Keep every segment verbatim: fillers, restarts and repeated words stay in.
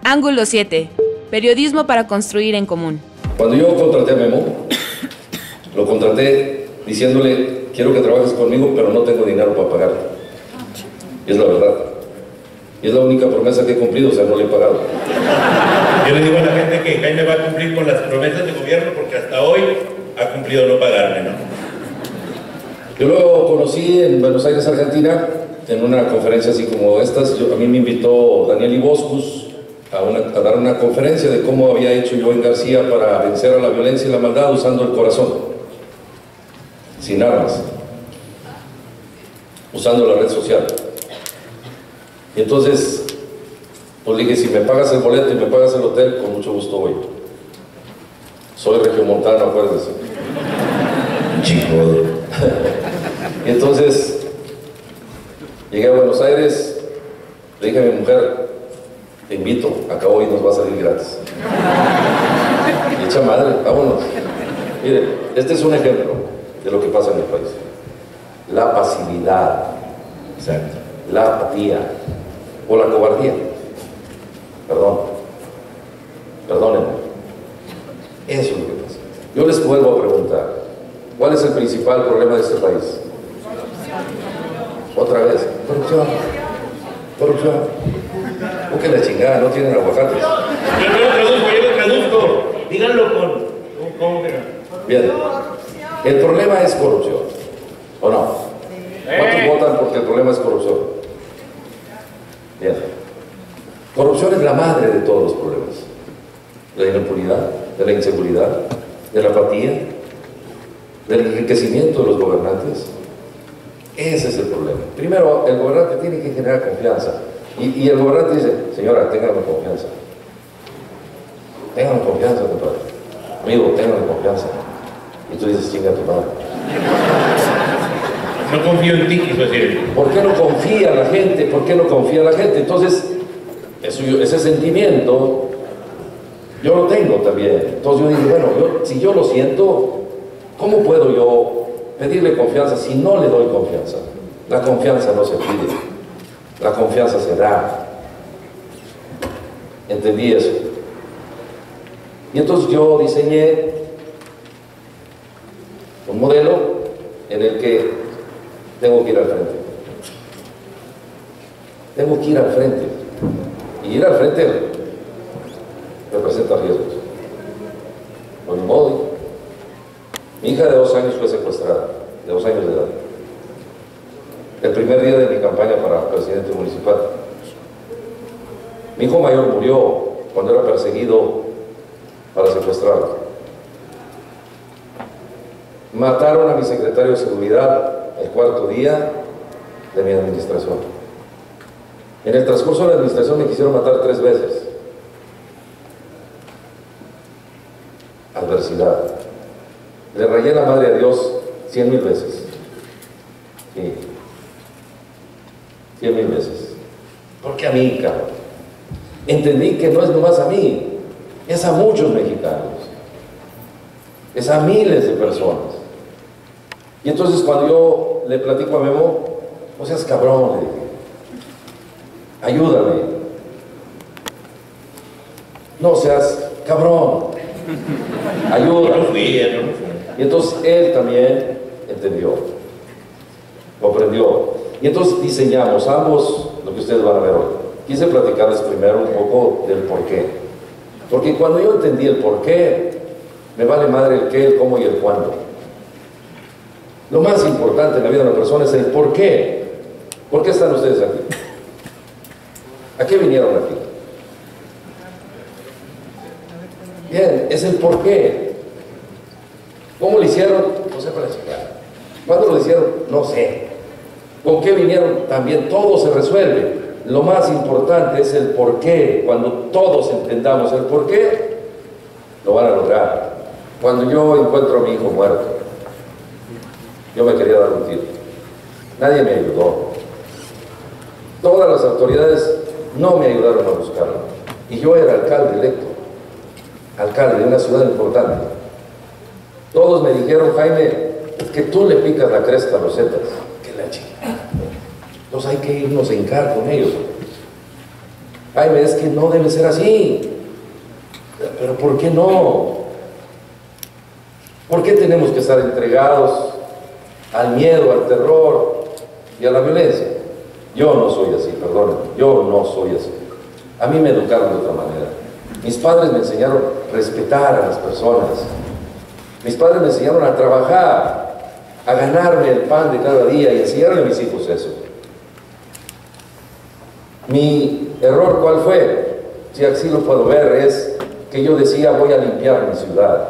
Ángulo siete. Periodismo para construir en común. Cuando yo contraté a Memo, lo contraté diciéndole, quiero que trabajes conmigo, pero no tengo dinero para pagarte. Y es la verdad. Y es la única promesa que he cumplido, o sea, no le he pagado. Yo le digo a la gente que Jaime va a cumplir con las promesas de gobierno porque hasta hoy ha cumplido no pagarme, ¿no? Yo lo conocí en Buenos Aires, Argentina, en una conferencia así como estas. Yo, a mí me invitó Daniel Iboscus a, una, a dar una conferencia de cómo había hecho yo en García para vencer a la violencia y la maldad usando el corazón, sin armas, usando la red social. Y entonces, pues le dije, si me pagas el boleto y me pagas el hotel, con mucho gusto voy. Soy regiomontano, acuérdense. Chico. Y entonces, llegué a Buenos Aires, le dije a mi mujer, te invito, acá hoy nos va a salir gratis. Y echa madre, vámonos. Mire, este es un ejemplo de lo que pasa en el país. La pasividad, o sea, la apatía o la cobardía. Perdón, perdónenme. Eso es lo que pasa. Yo les vuelvo a preguntar, ¿cuál es el principal problema de este país? Otra vez, corrupción, corrupción. Busquen la chingada, no tienen aguacates. Yo no lo traduzco, yo lo traduzco. Díganlo con... ¿Cómo que no? Bien, el problema es corrupción, ¿o no? ¿Cuántos Eh. votan porque el problema es corrupción? Bien. Corrupción es la madre de todos los problemas. De la impunidad, de la inseguridad, de la apatía, del enriquecimiento de los gobernantes. Ese es el problema. Primero, el gobernante tiene que generar confianza. Y, y el gobernante dice, señora, téngame confianza. Téngame confianza, compadre. Amigo, téngame confianza. Y tú dices, chinga tu madre. No confío en ti, quiso decir. ¿Por qué no confía la gente? ¿Por qué no confía la gente? Entonces, eso, ese sentimiento, yo lo tengo también. Entonces yo digo, bueno, yo, si yo lo siento, ¿cómo puedo yo pedirle confianza si no le doy confianza? La confianza no se pide, la confianza se da. Entendí eso. Y entonces yo diseñé un modelo en el que tengo que ir al frente. Tengo que ir al frente. Y ir al frente representa riesgos. Por mi modo. Mi hija de dos años fue secuestrada, de dos años de edad. El primer día de mi campaña para presidente municipal. Mi hijo mayor murió cuando era perseguido para secuestrarlo. Mataron a mi secretario de seguridad el cuarto día de mi administración. En el transcurso de la administración me quisieron matar tres veces. Adversidad. Le rayé la madre a Dios cien mil veces. Sí. Cien mil veces. ¿Por qué a mí, cabrón? Entendí que no es nomás a mí, es a muchos mexicanos. Es a miles de personas. Y entonces cuando yo le platico a Memo, no seas cabrón, le dije, ayúdame. No seas cabrón, ayúdame. No fui, no fui. Y entonces él también entendió, comprendió. Y entonces diseñamos ambos lo que ustedes van a ver hoy. Quise platicarles primero un poco del por qué. Porque cuando yo entendí el por qué, me vale madre el qué, el cómo y el cuándo. Lo más importante en la vida de una persona es el por qué. ¿Por qué están ustedes aquí? ¿A qué vinieron aquí? Bien, es el por qué. ¿Cómo lo hicieron? No sé para explicar. ¿Cuándo lo hicieron? No sé. ¿Con qué vinieron? También todo se resuelve. Lo más importante es el por qué. Cuando todos entendamos el por qué, lo van a lograr. Cuando yo encuentro a mi hijo muerto, yo me quería dar un tiro. Nadie me ayudó. Todas las autoridades no me ayudaron a buscarlo. Y yo era alcalde electo, alcalde de una ciudad importante. Todos me dijeron, Jaime, es que tú le picas la cresta a los zetas. Que la chica. Entonces hay que irnos a hincar con ellos. Jaime, es que no debe ser así. Pero ¿por qué no? ¿Por qué tenemos que estar entregados al miedo, al terror y a la violencia? Yo no soy así, perdónenme, yo no soy así. A mí me educaron de otra manera. Mis padres me enseñaron a respetar a las personas. Mis padres me enseñaron a trabajar, a ganarme el pan de cada día y enseñarle a mis hijos eso. Mi error, ¿cuál fue? Si así lo puedo ver, es que yo decía, voy a limpiar mi ciudad.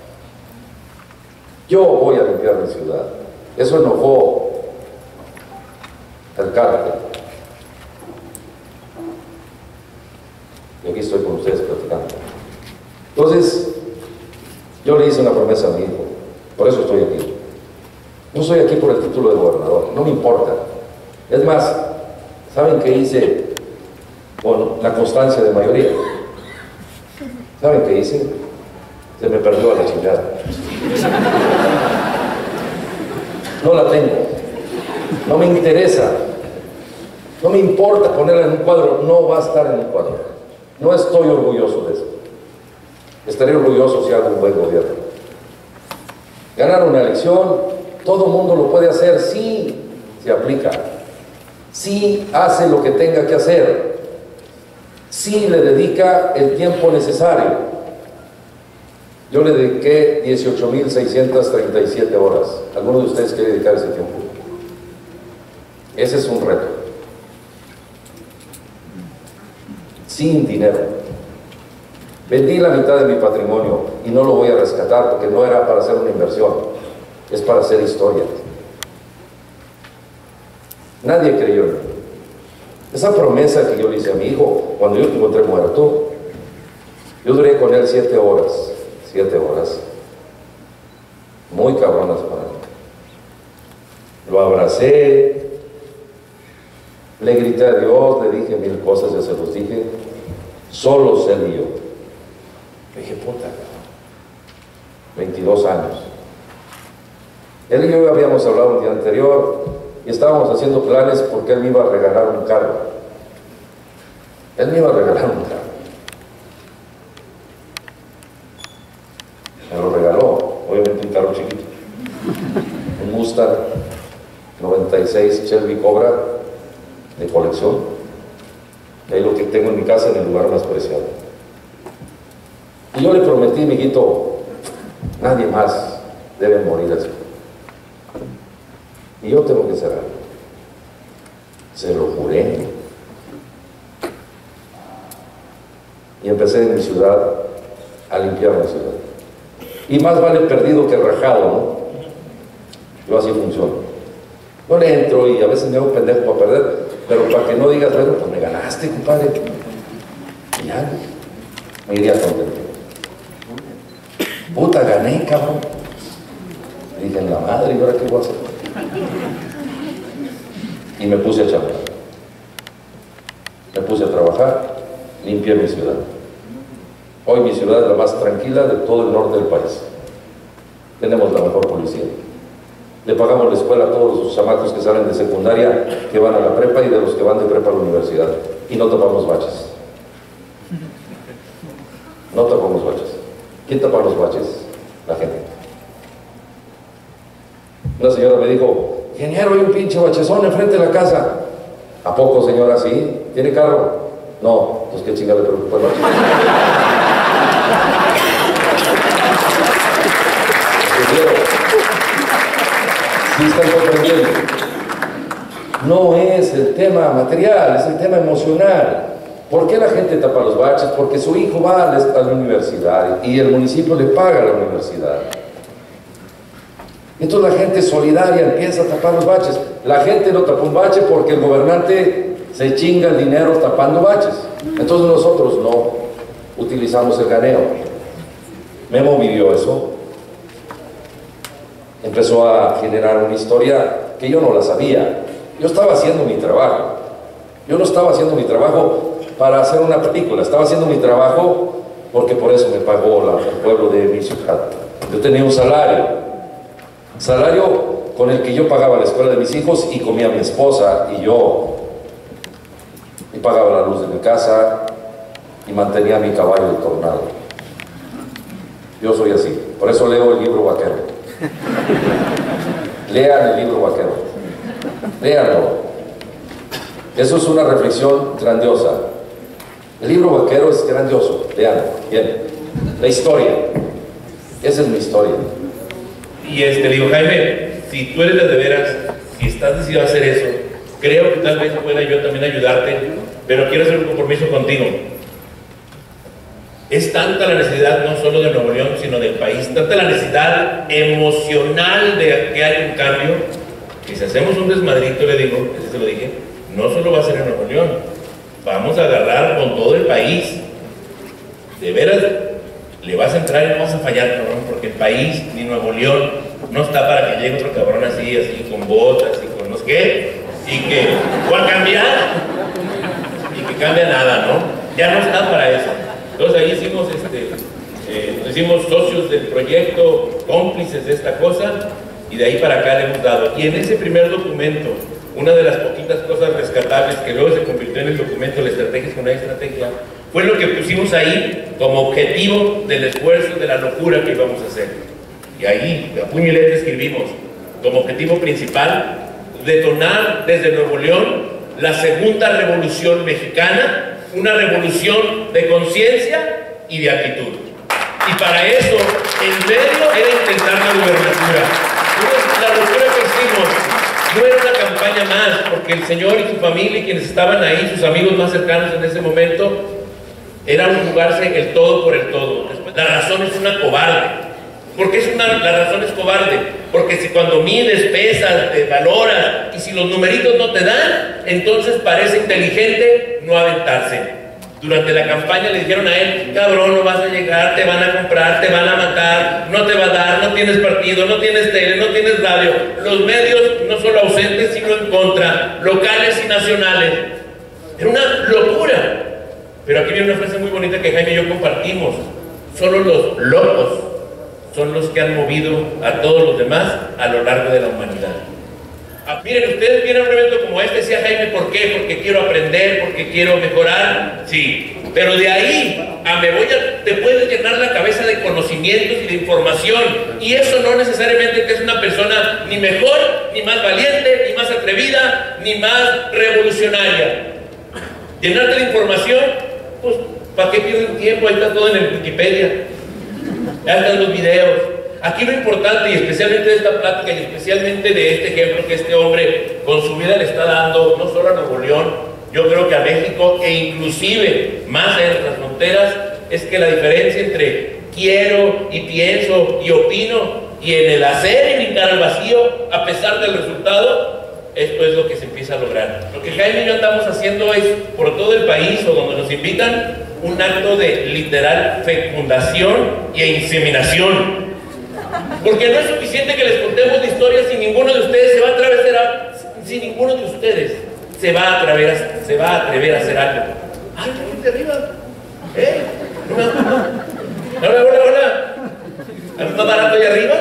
Yo voy a limpiar mi ciudad. Eso enojó al cártel. Y aquí estoy con ustedes platicando. Entonces, yo le hice una promesa a mi hijo. Por eso estoy aquí. No estoy aquí por el título de gobernador. No me importa. Es más, ¿saben qué hice con la constancia de mayoría? ¿Saben qué hice? Se me perdió a la chingada. No la tengo. No me interesa. No me importa ponerla en un cuadro. No va a estar en un cuadro. No estoy orgulloso de eso. Estaré orgulloso si hago un buen gobierno. Ganar una elección, todo el mundo lo puede hacer si se aplica. Si hace lo que tenga que hacer. Si le dedica el tiempo necesario. Yo le dediqué dieciocho mil seiscientas treinta y siete horas. ¿Alguno de ustedes quiere dedicar ese tiempo? Ese es un reto. Sin dinero. Vendí la mitad de mi patrimonio y no lo voy a rescatar porque no era para hacer una inversión, es para hacer historia. Nadie creyó en mí. Esa promesa que yo le hice a mi hijo cuando yo lo encontré muerto, yo duré con él siete horas, siete horas, muy cabronas para mí. Lo abracé, le grité a Dios, le dije mil cosas, ya se los dije, solo sé mío. Le dije, puta, veintidós años. Él y yo habíamos hablado un día anterior y estábamos haciendo planes porque él me iba a regalar un carro. Él me iba a regalar un carro. Me lo regaló, obviamente un carro chiquito. Un Mustang noventa y seis Shelby Cobra de colección. Y ahí lo que tengo en mi casa en el lugar más preciado. Y yo le prometí, mijito, nadie más debe morir así. Y yo tengo que hacer algo. Se lo juré. Y empecé en mi ciudad a limpiar la ciudad. Y más vale perdido que rajado, ¿no? Yo así funciono. No le entro y a veces me hago pendejo para perder, pero para que no digas, bueno, pues me ganaste, compadre. Y ya, me iría contento. Puta, gané, cabrón. Le dije, en la madre, ¿y ahora qué voy a hacer? Y me puse a chambear. Me puse a trabajar, limpié mi ciudad. Hoy mi ciudad es la más tranquila de todo el norte del país. Tenemos la mejor policía. Le pagamos la escuela a todos los chamacos que salen de secundaria, que van a la prepa y de los que van de prepa a la universidad. Y no tapamos baches. No tapamos baches. ¿Quién tapa los baches? La gente. Una señora me dijo, ingeniero, hay un pinche bachezón enfrente de la casa. ¿A poco, señora? ¿Sí? ¿Tiene carro? No, pues qué chingada le preocupa el bache. ¿Sí están comprendiendo? No es el tema material, es el tema emocional. ¿Por qué la gente tapa los baches? Porque su hijo va a la universidad y el municipio le paga la universidad. Entonces la gente solidaria empieza a tapar los baches. La gente no tapa un bache porque el gobernante se chinga el dinero tapando baches. Entonces nosotros no utilizamos el ganeo. Memo vivió eso. Empezó a generar una historia que yo no la sabía. Yo estaba haciendo mi trabajo. Yo no estaba haciendo mi trabajo para hacer una película. Estaba haciendo mi trabajo porque por eso me pagó la, el pueblo de mi ciudad. Yo tenía un salario. Salario con el que yo pagaba la escuela de mis hijos y comía a mi esposa y yo. y pagaba la luz de mi casa y mantenía mi caballo de tornado. Yo soy así, por eso leo el libro vaquero. Lean el libro vaquero, léanlo. Eso es una reflexión grandiosa. El libro vaquero es grandioso, léanlo, bien. La historia, esa es mi historia. Y este, digo, Jaime, si tú eres de veras, si estás decidido a hacer eso, creo que tal vez pueda yo también ayudarte, pero quiero hacer un compromiso contigo. Es tanta la necesidad, no solo de Nuevo León, sino del país, tanta la necesidad emocional de que haya un cambio, que si hacemos un desmadrito, le digo, así se lo dije, no solo va a ser en Nuevo León, vamos a agarrar con todo el país. De veras, le vas a entrar y no vas a fallar, cabrón, porque el país, ni Nuevo León, no está para que llegue otro cabrón así, así, con botas y con no sé qué, y que, o a cambiar, y que cambia nada, ¿no? Ya no está para eso. Entonces ahí hicimos, este, eh, nos hicimos socios del proyecto, cómplices de esta cosa, y de ahí para acá le hemos dado. Y en ese primer documento, una de las poquitas cosas rescatables que luego se convirtió en el documento, la estrategia es una estrategia, fue lo que pusimos ahí como objetivo del esfuerzo, de la locura que íbamos a hacer. Y ahí, a puño y letra, escribimos como objetivo principal, detonar desde Nuevo León la segunda revolución mexicana, una revolución de conciencia y de actitud. Y para eso, el medio era intentar la gubernatura. La locura que hicimos no era una campaña más, porque el señor y su familia y quienes estaban ahí, sus amigos más cercanos en ese momento, era un jugarse el todo por el todo. La razón es una cobarde. ¿Por qué es una, la razón es cobarde? Porque si cuando mides, pesas, te valoras, y si los numeritos no te dan, entonces parece inteligente no aventarse. Durante la campaña le dijeron a él, cabrón, no vas a llegar, te van a comprar, te van a matar, no te va a dar, no tienes partido, no tienes tele, no tienes radio. Los medios no solo ausentes, sino en contra, locales y nacionales. Era una locura. Pero aquí viene una frase muy bonita que Jaime y yo compartimos. Solo los locos son los que han movido a todos los demás a lo largo de la humanidad. Ah, miren, ustedes vienen a un evento como este, decía Jaime, ¿por qué? Porque quiero aprender, porque quiero mejorar, sí. Pero de ahí a me voy a, te puedes llenar la cabeza de conocimientos y de información. Y eso no necesariamente te es una persona ni mejor, ni más valiente, ni más atrevida, ni más revolucionaria. Llenarte de información, pues, ¿para qué pierden tiempo? Ahí está todo en el Wikipedia. Ya están los videos. Aquí lo importante, y especialmente de esta plática, y especialmente de este ejemplo que este hombre con su vida le está dando, no solo a Nuevo León, yo creo que a México, e inclusive más allá de nuestras fronteras, es que la diferencia entre quiero y pienso y opino, y en el hacer y brincar al vacío, a pesar del resultado, esto es lo que se empieza a lograr. Lo que Jaime y yo andamos haciendo es, por todo el país o donde nos invitan, un acto de literal fecundación e inseminación. Porque no es suficiente que les contemos la historia si ninguno de ustedes se va a atrever a, si ninguno de ustedes se va a atrever a, se va a, atrever a hacer algo. ¡Ay, qué de arriba! ¿Eh? ¡Hola, hola, hola! ¿Algo más barato allá arriba?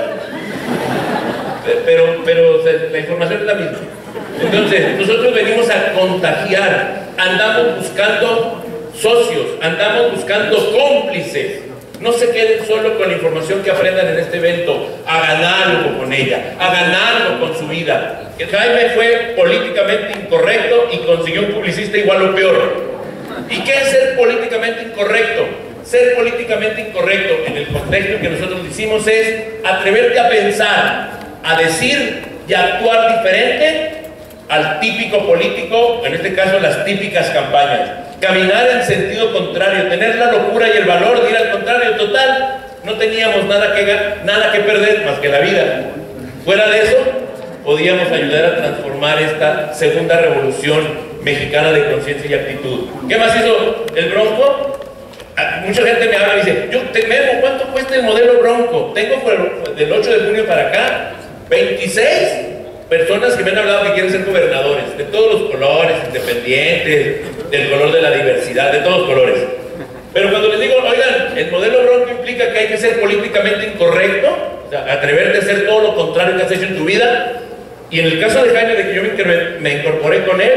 Pero, pero la información es la misma. Entonces, nosotros venimos a contagiar, andamos buscando socios, andamos buscando cómplices. No se queden solo con la información que aprendan en este evento, hagan algo con ella, hagan algo con su vida. Que Jaime fue políticamente incorrecto y consiguió un publicista igual o peor. ¿Y qué es ser políticamente incorrecto? Ser políticamente incorrecto en el contexto que nosotros hicimos es atreverte a pensar, a decir y a actuar diferente al típico político, en este caso las típicas campañas. Caminar en sentido contrario, tener la locura y el valor de ir al contrario. Total, no teníamos nada que, nada que perder más que la vida. Fuera de eso, podíamos ayudar a transformar esta segunda revolución mexicana de conciencia y actitud. ¿Qué más hizo el Bronco? Mucha gente me habla y dice, yo te Memo, ¿cuánto cuesta el modelo Bronco? Tengo del ocho de junio para acá veintiséis personas que me han hablado que quieren ser gobernadores, de todos los colores, independientes, del color de la diversidad, de todos los colores. Pero cuando les digo, oigan, el modelo Bronco implica que hay que ser políticamente incorrecto, o sea, atreverte a hacer todo lo contrario que has hecho en tu vida. Y en el caso de Jaime, de que yo me, me incorporé con él,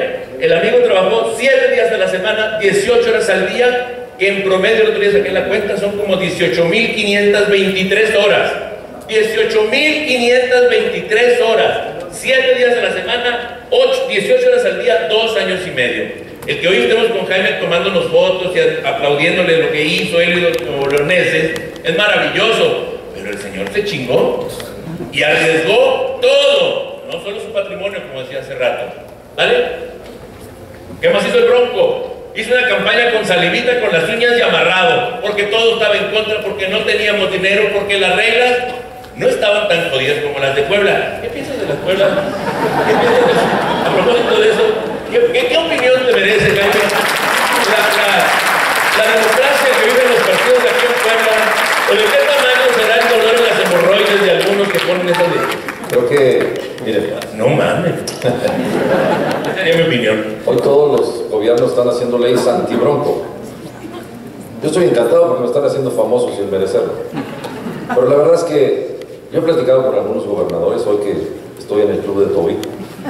El amigo trabajó siete días a la semana, dieciocho horas al día, que en promedio, el otro día saqué la cuenta, son como dieciocho mil quinientas veintitrés horas. dieciocho mil quinientas veintitrés horas, siete días a la semana, ocho, dieciocho horas al día, dos años y medio. El que hoy estemos con Jaime tomándonos fotos y aplaudiéndole lo que hizo él y los leoneses, es maravilloso, pero el señor se chingó y arriesgó todo, no solo su patrimonio, como decía hace rato, ¿vale? ¿Qué más hizo el Bronco? Hizo una campaña con salivita, con las uñas y amarrado, porque todo estaba en contra, porque no teníamos dinero, porque las reglas no estaban tan jodidas como las de Puebla. ¿Qué piensas de las Puebla? ¿Qué piensas de eso? A propósito de eso, ¿qué, qué, qué opinión te merece, Jaime? La, la, la democracia que viven los partidos de aquí en Puebla, ¿o de qué tamaño será el dolor en las hemorroides de algunos que ponen esas leyes? Creo que, mire, no mames. Esa sería mi opinión. Hoy todos los gobiernos están haciendo leyes anti-Bronco. Yo estoy encantado porque me están haciendo famoso sin merecerlo. Pero la verdad es que yo he platicado con algunos gobernadores hoy que estoy en el club de Toby.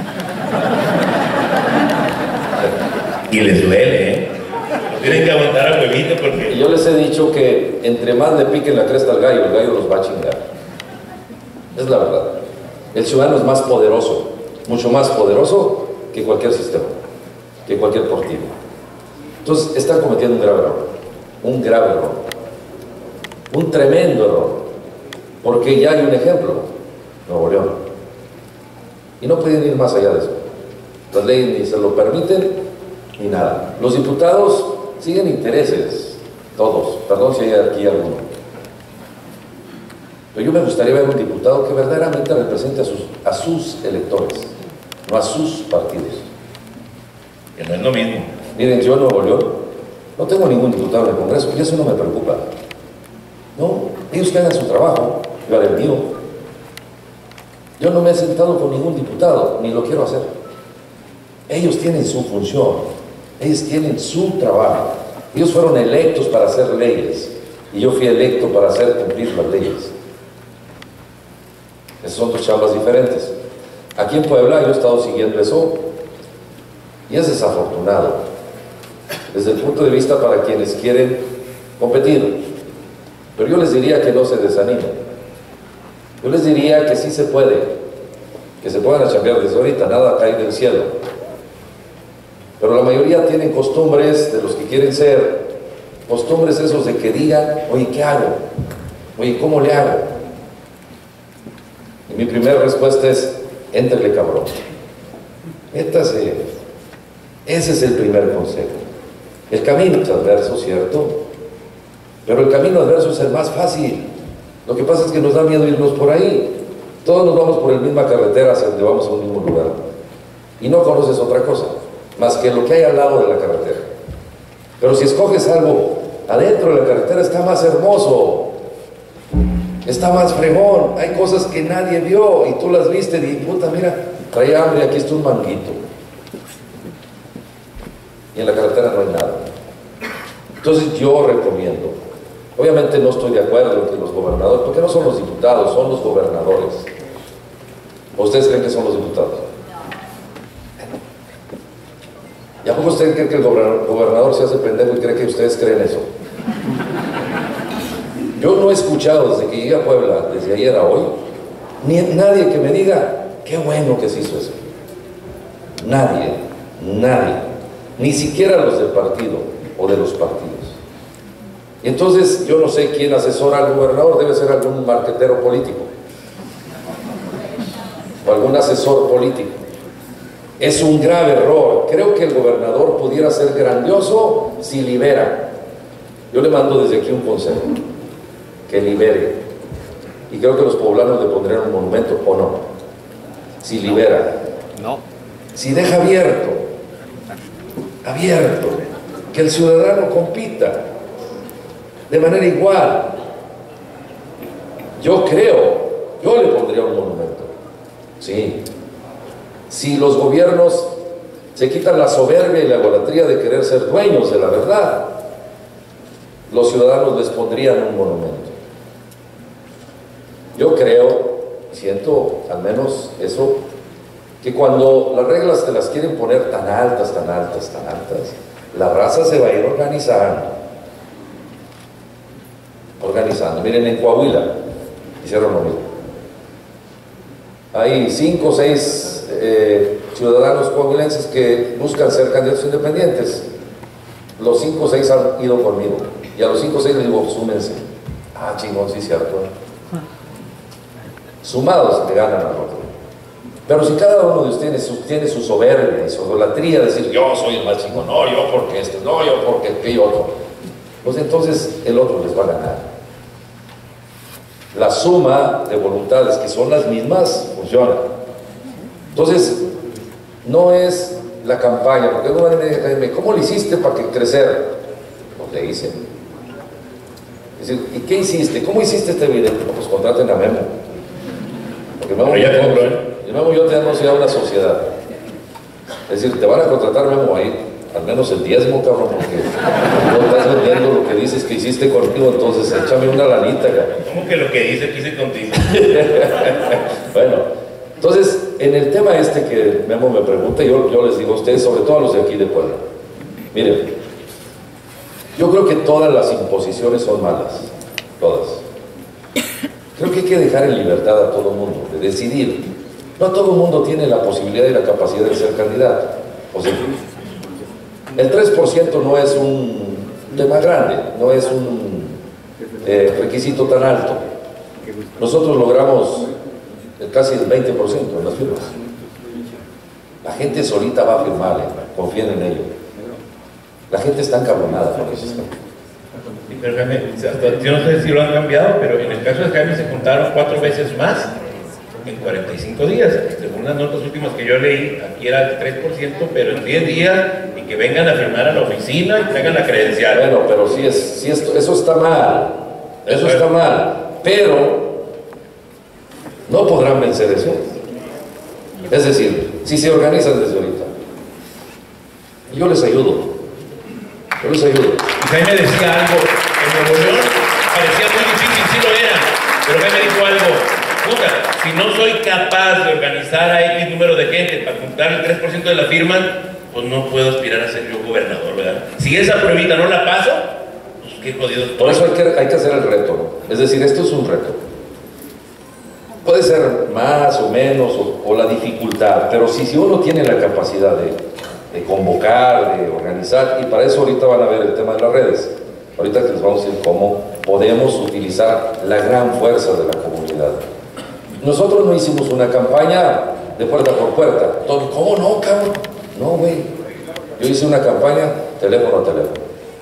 Y les duele, ¿eh? Tienen que aguantar a huevito porque... Y yo les he dicho que entre más le piquen la cresta al gallo, el gallo los va a chingar. Es la verdad. El ciudadano es más poderoso, mucho más poderoso que cualquier sistema, que cualquier partido. Entonces están cometiendo un grave error, un grave error, un tremendo error, porque ya hay un ejemplo, Nuevo León, y no pueden ir más allá de eso. Las leyes ni se lo permiten, ni nada. Los diputados siguen intereses, todos, perdón si hay aquí alguno. Pero yo me gustaría ver un diputado que verdaderamente represente a sus, a sus electores, no a sus partidos. Que no es lo mismo. Miren, yo en Nuevo León no tengo ningún diputado en el Congreso y eso no me preocupa. No, ellos que hagan su trabajo, yo haré el mío. Yo no me he sentado con ningún diputado, ni lo quiero hacer. Ellos tienen su función, ellos tienen su trabajo. Ellos fueron electos para hacer leyes y yo fui electo para hacer cumplir las leyes. Esas son dos chambas diferentes. Aquí en Puebla yo he estado siguiendo eso y es desafortunado desde el punto de vista para quienes quieren competir. Pero yo les diría que no se desanimen. Yo les diría que sí se puede, que se puedan chambear desde ahorita, nada cae del cielo. Pero la mayoría tienen costumbres de los que quieren ser, costumbres esos de que digan, oye, ¿qué hago? Oye, ¿cómo le hago? Y mi primera respuesta es, éntrele, cabrón. Métase. Ese es el primer consejo. El camino es adverso, ¿cierto? Pero el camino adverso es el más fácil. Lo que pasa es que nos da miedo irnos por ahí. Todos nos vamos por la misma carretera hacia donde vamos a un mismo lugar. Y no conoces otra cosa, más que lo que hay al lado de la carretera. Pero si escoges algo adentro de la carretera, está más hermoso. Está más fregón, hay cosas que nadie vio y tú las viste y puta, mira, traía hambre, aquí está un manguito. Y en la carretera no hay nada. Entonces yo recomiendo, obviamente no estoy de acuerdo en que los gobernadores, porque no son los diputados, son los gobernadores. ¿O ustedes creen que son los diputados? ¿Y a poco ustedes creen que el gobernador se hace pendejo y cree que ustedes creen eso? Yo no he escuchado desde que llegué a Puebla, desde ayer a hoy, ni nadie que me diga, qué bueno que se hizo eso. Nadie, nadie, ni siquiera los del partido o de los partidos. Y entonces yo no sé quién asesora al gobernador, debe ser algún marquetero político o algún asesor político. Es un grave error. Creo que el gobernador pudiera ser grandioso si libera. Yo le mando desde aquí un consejo. Que libere. Y creo que los poblanos le pondrían un monumento, ¿o no? Si libera. No. Si deja abierto, abierto, que el ciudadano compita de manera igual. Yo creo, yo le pondría un monumento. Sí. Si los gobiernos se quitan la soberbia y la egolatría de querer ser dueños de la verdad, los ciudadanos les pondrían un monumento. Yo creo, siento al menos eso, que cuando las reglas te las quieren poner tan altas, tan altas, tan altas, la raza se va a ir organizando. Organizando. Miren, en Coahuila hicieron lo mismo. Hay cinco o seis eh, ciudadanos coahuilenses que buscan ser candidatos independientes. Los cinco o seis han ido conmigo. Y a los cinco o seis les digo, súmense. Ah, chingón, sí, cierto. Sumados le ganan al otro. Pero si cada uno de ustedes tiene su soberbia y su idolatría, decir yo soy el más chingón, no, yo porque esto, no, yo porque aquello otro, pues entonces el otro les va a ganar. La suma de voluntades, que son las mismas, funciona. Entonces, no es la campaña, porque no van a decirme, ¿cómo le hiciste para que crecer? Pues le hice. Es decir, ¿y qué hiciste? ¿Cómo hiciste este video? Pues contraten a Memo. Porque Memo ya tenemos, Memo y yo tenemos ya una sociedad. Es decir, te van a contratar, Memo, ahí, al menos el diezmo, cabrón, porque no estás vendiendo lo que dices que hiciste contigo, entonces échame una lanita, cabrón. ¿Cómo que lo que dice que hice contigo? Bueno, entonces, en el tema este que Memo me pregunta, yo, yo les digo a ustedes, sobre todo a los de aquí de Puebla, miren, yo creo que todas las imposiciones son malas, todas. Creo que hay que dejar en libertad a todo el mundo, de decidir. No todo el mundo tiene la posibilidad y la capacidad de ser candidato. O sea, el tres por ciento no es un tema grande, no es un eh, requisito tan alto. Nosotros logramos casi el veinte por ciento en las firmas. La gente solita va a firmar, eh, confíen en ello. La gente está encabronada con eso. Sí, pero Jaime, yo no sé si lo han cambiado, pero en el caso de Jaime se juntaron cuatro veces más en cuarenta y cinco días. Según las notas últimas que yo leí, aquí era el tres por ciento, pero en diez días, y que vengan a firmar a la oficina y traigan la credencial. Bueno, pero sí, es, sí esto, eso está mal, eso está mal, pero no podrán vencer eso. Es decir, si se organizan desde ahorita, yo les ayudo, yo les ayudo. Y Jaime decía algo, en Nuevo León parecía muy difícil, sí lo era, pero Jaime dijo algo, puta, si no soy capaz de organizar a X número de gente para juntar el tres por ciento de la firma, pues no puedo aspirar a ser yo gobernador, ¿verdad? Si esa pruebita no la paso, pues qué jodido estoy. Por eso hay que, hay que hacer el reto, ¿no? Es decir, esto es un reto. Puede ser más o menos, o, o la dificultad, pero si, si uno tiene la capacidad de, de convocar, de organizar, y para eso ahorita van a ver el tema de las redes. Ahorita que les vamos a decir cómo podemos utilizar la gran fuerza de la comunidad. Nosotros no hicimos una campaña de puerta por puerta. ¿Cómo no, cabrón? No, güey. Yo hice una campaña teléfono a teléfono.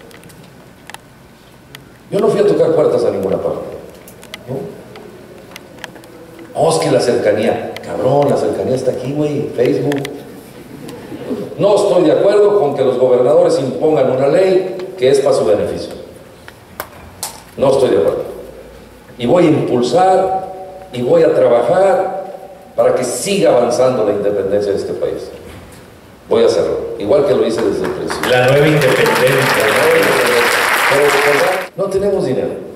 Yo no fui a tocar puertas a ninguna parte. ¿No? Oh, es que la cercanía. Cabrón, la cercanía está aquí, güey, Facebook. No estoy de acuerdo con que los gobernadores impongan una ley que es para su beneficio. No estoy de acuerdo. Y voy a impulsar y voy a trabajar para que siga avanzando la independencia de este país. Voy a hacerlo, igual que lo hice desde el principio. La nueva independencia. La nueva independencia. Pero, ¿verdad? No tenemos dinero.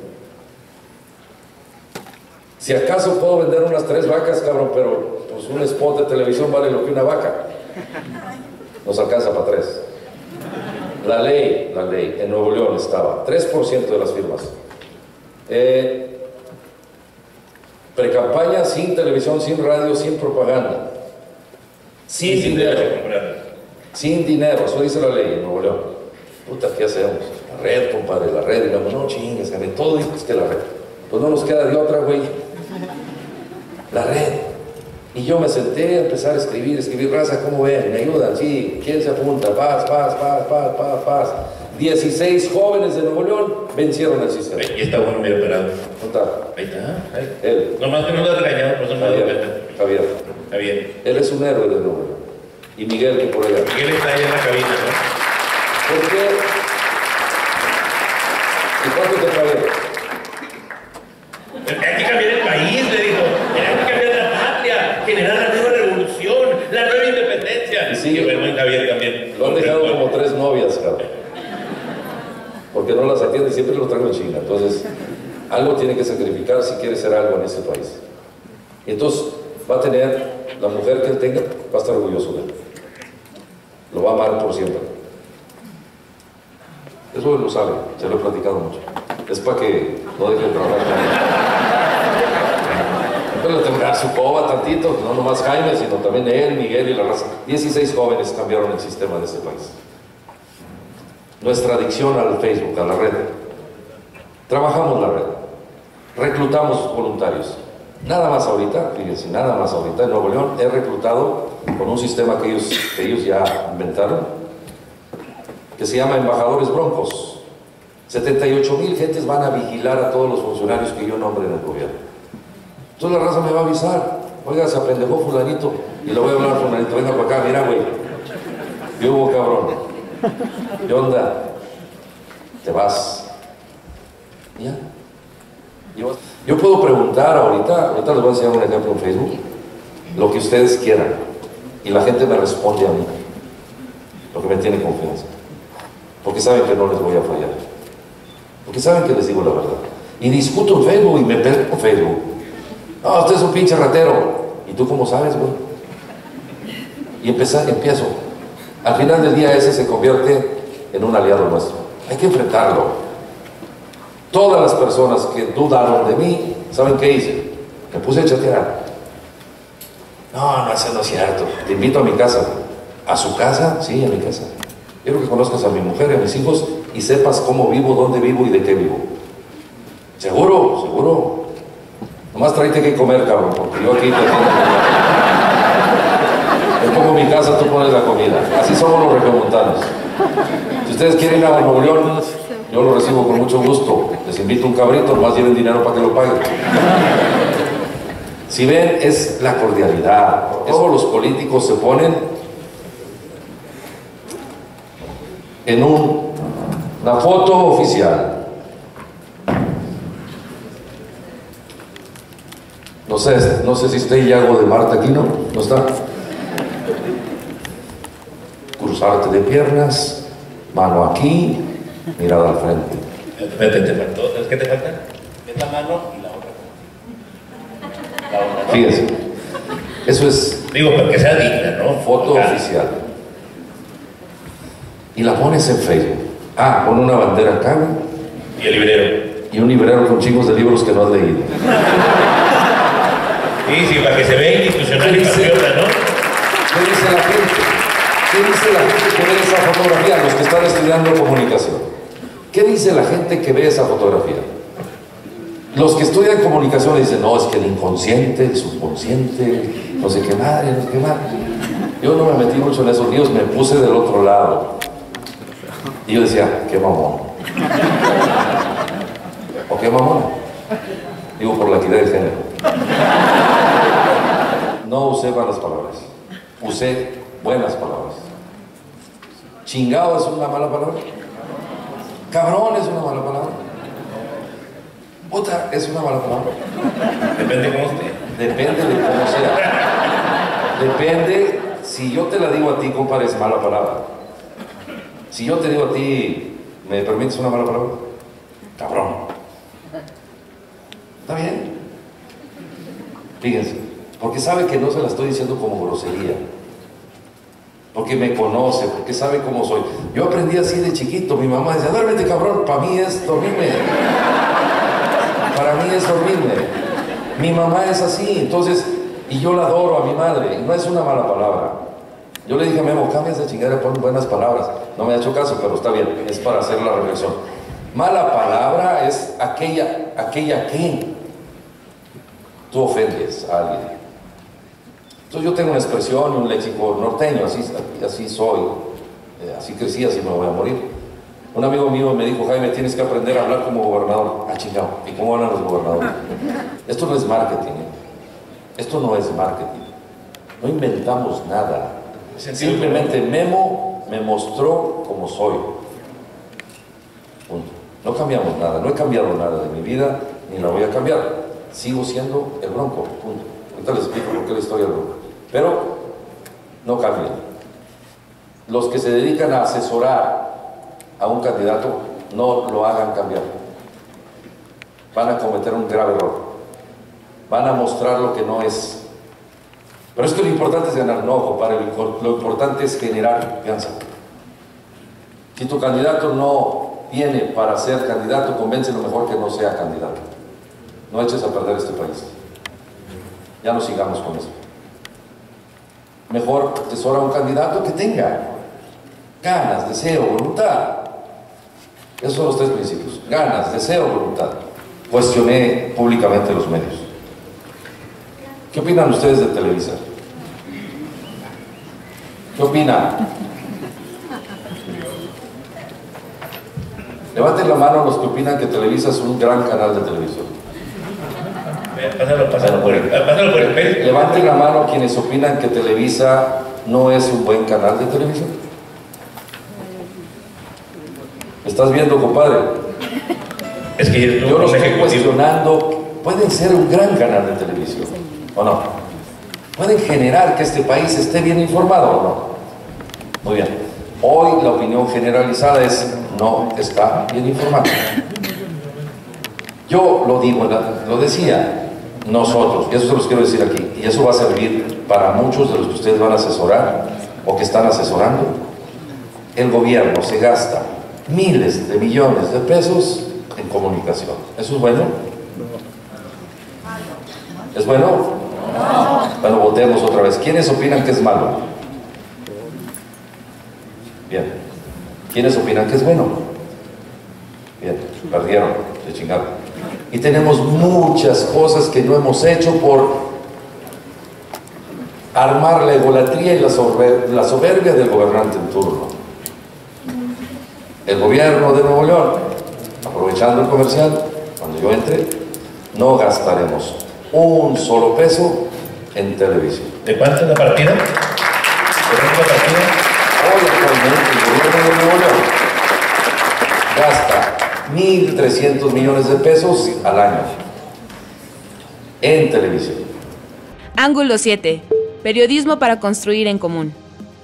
Si acaso puedo vender unas tres vacas, cabrón, pero pues un spot de televisión vale lo que una vaca. Nos alcanza para tres. La ley, la ley, en Nuevo León estaba, tres por ciento de las firmas. Eh, Precampaña sin televisión, sin radio, sin propaganda. Sin, sin dinero. Sin dinero, eso dice la ley en Nuevo León. Puta, ¿qué hacemos? La red, compadre, la red. Digamos, no chingues, que todo dices que la red. Pues no nos queda de otra, güey. La red. Y yo me senté a empezar a escribir, escribir, raza, ¿cómo ven? ¿Me ayudan? Sí. ¿Quién se apunta? Paz, paz, paz, paz, paz, paz. dieciséis jóvenes de Nuevo León vencieron el sistema. Ahí está bueno, mira, operado. ¿Dónde está? Ahí está. Ahí. Él. Nomás que no lo has regañado, por eso no me doy cuenta. Javier. Javier. Él es un héroe de Nuevo León. Y Miguel, que por allá. Miguel está ahí en la cabina, ¿no? ¿Por qué? ¿Y cuánto te pagué? Hay que cambiar el país, le dijo. Hay que cambiar la patria, generar la nueva revolución, la nueva independencia. Y sí, y el buen Javier también. Lo han dejado como tres novias, cabrón. Porque no las atiende, siempre lo traigo en China. Entonces, algo tiene que sacrificar si quiere ser algo en este país. Y entonces, va a tener la mujer que él tenga, va a estar orgulloso de él. Lo va a amar por siempre. Eso él lo sabe, se lo he platicado mucho. Es para que no deje de trabajar con él. Pero temblar su coba tantito, no nomás Jaime, sino también él, Miguel y la raza. dieciséis jóvenes cambiaron el sistema de este país. Nuestra adicción al Facebook, a la red. Trabajamos la red. Reclutamos voluntarios. Nada más ahorita, fíjense, nada más ahorita en Nuevo León he reclutado con un sistema que ellos, que ellos ya inventaron, que se llama Embajadores Broncos. setenta y ocho mil gentes van a vigilar a todos los funcionarios que yo nombre en el gobierno. Entonces la raza me va a avisar, oiga, se apendejó fulanito, y le voy a hablar a fulanito, venga para acá, mira güey, ¿qué hubo cabrón? ¿Qué onda? Te vas. ¿Ya? Yo, yo puedo preguntar ahorita, ahorita les voy a enseñar un ejemplo en Facebook, lo que ustedes quieran, y la gente me responde a mí, lo que me tiene confianza, porque saben que no les voy a fallar, porque saben que les digo la verdad, y discuto en Facebook y me pego en Facebook. No, usted es un pinche ratero, ¿y tú cómo sabes, güey? Y empezar, empiezo, al final del día ese se convierte en un aliado nuestro, hay que enfrentarlo. Todas las personas que dudaron de mí, ¿saben qué hice? Me puse a chatear. No, no, eso no es cierto. Te invito a mi casa. ¿A su casa? Sí, a mi casa. Quiero que conozcas a mi mujer y a mis hijos y sepas cómo vivo, dónde vivo y de qué vivo. ¿Seguro? ¿Seguro? Nomás tráete que comer, cabrón, porque yo aquí te tengo que... Yo pongo mi casa, tú pones la comida. Así somos los regiomontanos. Si ustedes quieren ir a Nuevo León, yo lo recibo con mucho gusto. Les invito un cabrito, nomás lleven dinero para que lo paguen. Si ven, es la cordialidad. Todos los políticos se ponen en un, una foto oficial. No sé, no sé si está Iago de Marta aquí, ¿no? ¿No está? Cruzarte de piernas, mano aquí, mirada al frente. Espérate, te faltó. ¿Sabes qué te falta? Esta mano y la otra. La otra, ¿no? Fíjense, eso es... Digo, para que sea digna, ¿no? Foto Acá. oficial. Y la pones en Facebook. Ah, pon una bandera acá, güey, Y el librero. y un librero con chingos de libros que no has leído. Sí, sí, para que se vea institucional ¿Qué y dice? patriota, ¿no? ¿Qué dice la gente? ¿Qué dice la gente que ve esa fotografía? Los que están estudiando comunicación. ¿Qué dice la gente que ve esa fotografía? Los que estudian comunicación dicen, no, es que el inconsciente, el subconsciente, no sé qué madre, no sé qué madre. Yo no me metí mucho en esos líos, me puse del otro lado. Y yo decía, qué mamón. ¿O qué mamón? Digo, por la equidad de género. No usé malas palabras, usé buenas palabras. Chingado es una mala palabra. Cabrón es una mala palabra. Otra es una mala palabra. Depende cómo esté. Depende de cómo sea. Depende, si yo te la digo a ti, compadre, es mala palabra. Si yo te digo a ti, ¿me permites una mala palabra? Cabrón. ¿Está bien? Fíjense, porque sabe que no se la estoy diciendo como grosería. Porque me conoce, porque sabe cómo soy. Yo aprendí así de chiquito. Mi mamá decía, duérmete, cabrón. Para mí es dormirme. Para mí es dormirme. Mi mamá es así, entonces, y yo la adoro a mi madre. Y no es una mala palabra. Yo le dije a Memo, cambias de chingada, pon buenas palabras. No me ha hecho caso, pero está bien, es para hacer la reflexión. Mala palabra es aquella, aquella que tú ofendes a alguien. Entonces yo tengo una expresión, un léxico norteño, así, así soy, eh, así crecí, así me voy a morir. Un amigo mío me dijo, Jaime, tienes que aprender a hablar como gobernador. Ah, chingado, ¿y cómo hablan los gobernadores? Esto no es marketing, ¿eh? Esto no es marketing. No inventamos nada. Simplemente Memo me mostró cómo soy. Punto. No cambiamos nada, no he cambiado nada de mi vida, ni la voy a cambiar. Sigo siendo el Bronco, punto. Ahorita les explico por qué la historia del Bronco. Pero no cambian. Los que se dedican a asesorar a un candidato, no lo hagan cambiar. Van a cometer un grave error. Van a mostrar lo que no es. Pero es que lo importante es ganar, no, compadre, lo importante es generar confianza. Si tu candidato no viene para ser candidato, convéncelo mejor que no sea candidato. No eches a perder este país. Ya no sigamos con eso. Mejor asesora a un candidato que tenga ganas, deseo, voluntad. Esos son los tres principios: ganas, deseo, voluntad. Cuestioné públicamente los medios. ¿Qué opinan ustedes de Televisa? ¿Qué opinan? Levanten la mano los que opinan que Televisa es un gran canal de televisión. Pásalo, pásalo por el, pásalo por el pecho. Levanten la mano quienes opinan que Televisa no es un buen canal de televisión. ¿Me estás viendo, compadre? Es que yo lo estoy cuestionando. Pueden ser un gran canal de televisión, ¿o no? Pueden generar que este país esté bien informado, ¿o no? Muy bien. Hoy la opinión generalizada es: no está bien informado. Yo lo digo, lo decía, nosotros, y eso se los quiero decir aquí, y eso va a servir para muchos de los que ustedes van a asesorar o que están asesorando. El gobierno se gasta miles de millones de pesos en comunicación. ¿Eso es bueno? ¿Es bueno? Bueno, votemos otra vez. ¿Quiénes opinan que es malo? Bien. ¿Quiénes opinan que es bueno? Bien, perdieron, se chingaron. Y tenemos muchas cosas que no hemos hecho por armar la egolatría y la, sober la soberbia del gobernante en turno. El gobierno de Nuevo León, aprovechando el comercial, cuando yo entre, no gastaremos un solo peso en televisión. ¿De cuánto es la partida? ¿De cuánto es la partida? Hoy actualmente el gobierno de Nuevo León gasta mil trescientos millones de pesos al año en televisión. Ángulo siete. Periodismo para construir en común.